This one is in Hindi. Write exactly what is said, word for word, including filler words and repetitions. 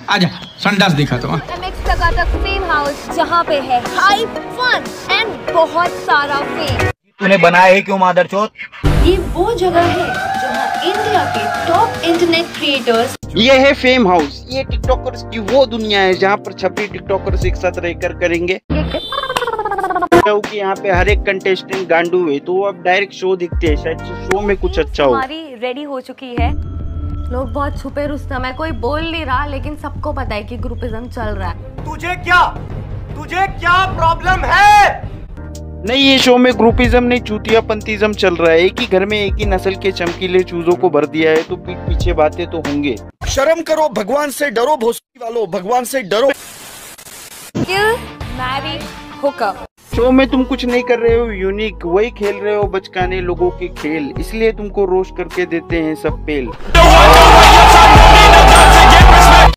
आजा संडास दिखा तो। एमएक्स लगा था फेम हाउस जहाँ पे है हाई फन एंड बहुत सारा फेम। तूने बनाया है क्यों मादरचोद? ये वो जगह है जहाँ इंडिया के टॉप इंटरनेट क्रिएटर्स। ये है फेम हाउस। ये टिकटॉकर्स की वो दुनिया है जहाँ पर छब्बीस टिकटॉकर्स एक साथ रहकर करेंगे। कि यहाँ पे हर एक कंटेस्टेंट गांडू है, तो अब डायरेक्ट शो दिखते हैं, शायद शो में कुछ अच्छा हो। हमारी रेडी हो चुकी है। लोग बहुत छुपे रुस्तम है, कोई बोल नहीं रहा, लेकिन सबको पता है कि ग्रुपिज्म चल रहा है। तुझे क्या तुझे क्या प्रॉब्लम है? नहीं, ये शो में ग्रुपिज्म नहीं, चूतियापंतीज्म चल रहा है। एक ही घर में एक ही नस्ल के चमकीले चूजों को भर दिया है, तो पीठ पीछे बातें तो होंगे। शर्म करो, भगवान से डरो, भोसड़ी वालों, भगवान से डरो। किल, मैरी, हुकअप। शो में तुम कुछ नहीं कर रहे हो यूनिक, वही खेल रहे हो बचकाने लोगों के खेल, इसलिए तुमको रोस्ट करके देते हैं सब पेल।